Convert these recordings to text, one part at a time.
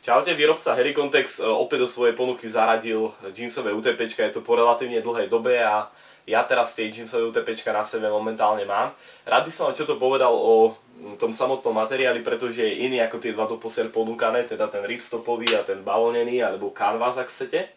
Čaute, výrobca Helicontex opäť do svojej ponuky zaradil džínsové UTPčka, je to po relatívne dlhej dobe a ja teraz tie džínsové UTPčka na sebe momentálne mám. Rád by som vám čo to povedal o tom samotnom materiáli, pretože je iný ako tie dva doposiaľ ponúkané, teda ten ripstopový a ten bavlnený alebo canvas, ak chcete.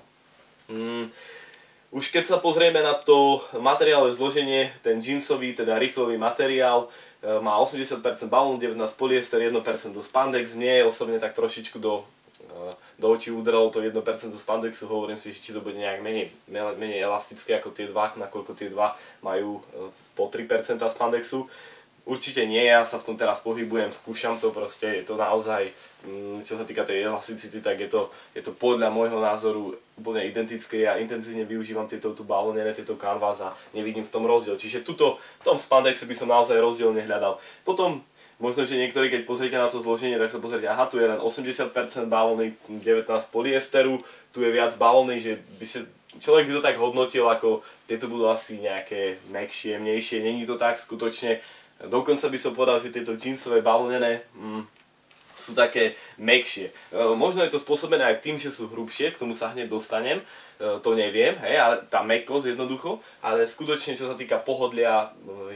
Už keď sa pozrieme na to materiálové zloženie, ten džínsový, teda riflový materiál má 80% bavlnu, 19% polyester, 1% spandex. Mne osobne tak trošičku do očí udrelo to 1% spandexu, hovorím si, či to bude nejak menej elastické ako tie dva, nakoľko tie dva majú po 3% spandexu. Určite nie, ja sa v tom teraz pohybujem, skúšam to, proste je to naozaj, čo sa týka tej elasticity, tak je to podľa môjho názoru úplne identické. Ja intenzívne využívam tieto bavlnené, tieto canvas a nevidím v tom rozdiel. Čiže tuto, v tom spandexe by som naozaj rozdiel nehľadal. Potom, možno, že niektorí, keď pozriete na to zloženie, tak sa pozrite, aha, tu je len 80% bavlny, 19% polyesteru, tu je viac bavlny, že by si človek by to tak hodnotil, ako tieto budú asi nejaké mäkšie, jemnejšie, není to tak skutočne. Dokonca by som povedal, že tieto džínsové bavlnené sú také mäkšie. Možno je to spôsobené aj tým, že sú hrubšie, k tomu sa hneď dostanem, to neviem, hej, ale tá mäkkosť jednoducho, ale skutočne čo sa týka pohodlia,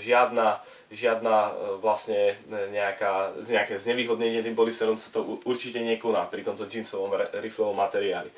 žiadna vlastne nejaké znevýhodnenie tým polysterom sa to určite nekoná pri tomto džínsovom riflovom materiáli.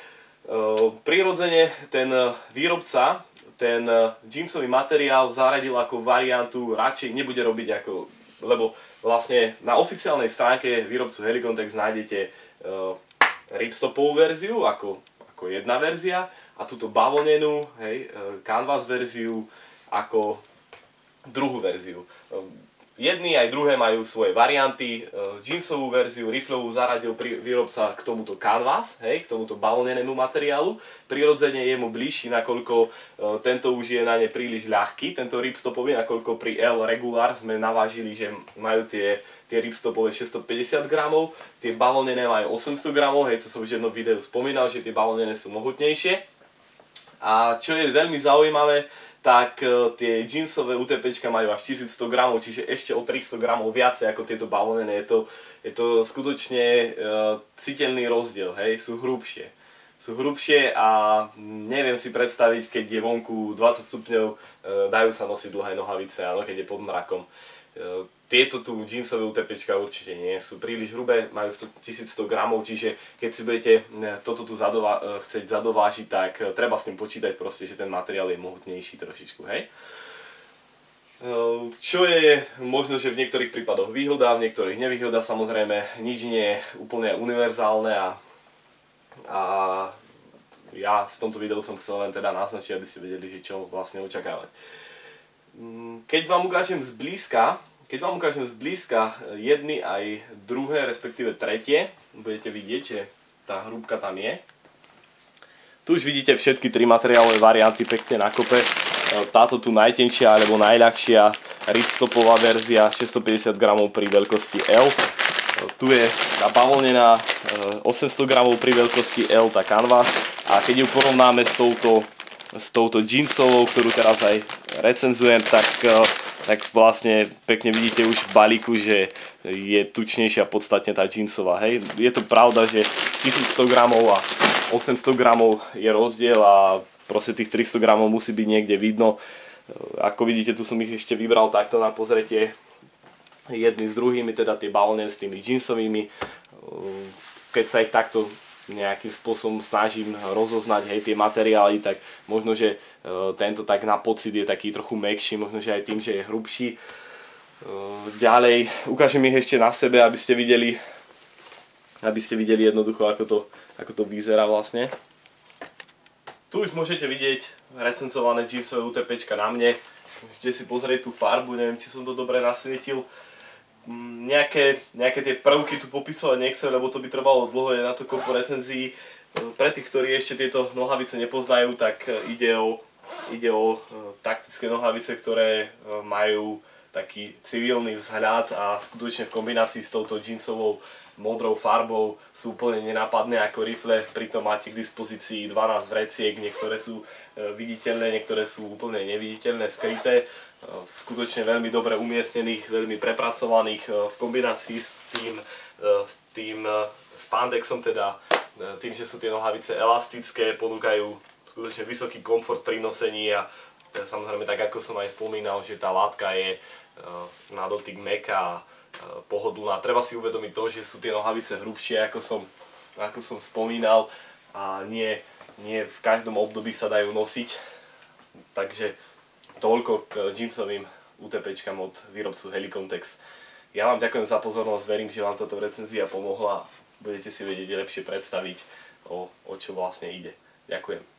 Prirodzene ten výrobca ten džínsový materiál zaradil ako variantu, radšej nebude robiť ako, lebo vlastne na oficiálnej stránke výrobcu Helicontex nájdete ripstopovú verziu ako jedna verzia a túto bavlnenú, hej, canvas verziu ako druhú verziu. Jedni aj druhé majú svoje varianty, džínsovú verziu, riflovú zaradil výrobca k tomuto canvas, hej, k tomuto bavlnenému materiálu. Prirodzene je mu bližší, nakoľko tento už je na ne príliš ľahký, tento ripstopový, nakoľko pri L regular sme navážili, že majú tie ripstopové 650 gramov, tie bavlnené majú 800 gramov, hej, to som už v jednom videu spomínal, že tie bavlnené sú mohutnejšie. A čo je veľmi zaujímavé, tak tie džínsové UTPčka majú až 1100 gramov, čiže ešte o 300 gramov viacej ako tieto bavlnené. Je to skutočne citeľný rozdiel, hej, sú hrubšie. Sú hrubšie a neviem si predstaviť, keď je vonku 20 stupňov, dajú sa nosiť dlhé nohavice, áno, keď je pod mrakom. Tieto tu džínsové UTPčka určite nie, sú príliš hrubé, majú 1100 gramov, čiže keď si budete toto tu chcieť zadovážiť, tak treba s tým počítať proste, že ten materiál je mohutnejší trošičku, hej. Čo je možno, že v niektorých prípadoch výhoda, v niektorých nevýhoda, samozrejme nič nie je úplne univerzálne a ja v tomto videu som chcel len teda naznačiť, aby ste vedeli, že čo vlastne očakávať. Keď vám ukážem zblízka jedny aj druhé, respektíve tretie, budete vidieť, že tá hrúbka tam je. Tu už vidíte všetky tri materiálové varianty pekne na kope. Táto tu najtenšia alebo najľahšia ripstopová verzia 650 gramov pri veľkosti L. Tu je tá bavlnená 800 gramov pri veľkosti L, tá canvas. A keď ju porovnáme s touto džínsovou, ktorú teraz aj recenzujem, tak vlastne pekne vidíte už v balíku, že je tučnejšia podstatne tá džínsová. Hej. Je to pravda, že 1100 gramov a 800 gramov je rozdiel a proste tých 300 gramov musí byť niekde vidno. Ako vidíte, tu som ich ešte vybral takto na pozretie jedny s druhými, teda tie bavlnené s tými džínsovými. Keď sa ich takto nejakým spôsobom snažím rozoznať, hej, tie materiály, tak možno, že tento tak na pocit je taký trochu mäkší, možno, že aj tým, že je hrubší. Ďalej, ukážem ich ešte na sebe, aby ste videli jednoducho, ako to vyzerá vlastne. Tu už môžete vidieť recenzované džínsové UTPčka na mne. Môžete si pozrieť tú farbu, neviem, či som to dobre nasvietil. Nejaké tie prvky tu popisovať nechcem, lebo to by trvalo dlho, je na to kopu recenzií. Pre tých, ktorí ešte tieto nohavice nepoznajú, tak ide o taktické nohavice, ktoré majú taký civilný vzhľad a skutočne v kombinácii s touto džínsovou modrou farbou sú úplne nenápadné ako rifle, pritom máte k dispozícii 12 vreciek, niektoré sú viditeľné, niektoré sú úplne neviditeľné, skryté. skutočne veľmi dobre umiestnených, veľmi prepracovaných v kombinácii s tým spandexom, teda tým, že sú tie nohavice elastické, ponúkajú skutočne vysoký komfort pri nosení a samozrejme tak ako som aj spomínal, že tá látka je na dotyk mäkká a pohodlná. Treba si uvedomiť to, že sú tie nohavice hrubšie, ako som spomínal, a nie v každom období sa dajú nosiť. Takže toľko k džínsovým UTPčkám od výrobcu Helicontex. Ja vám ďakujem za pozornosť, verím, že vám táto recenzia pomohla a budete si vedieť lepšie predstaviť, o čo vlastne ide. Ďakujem.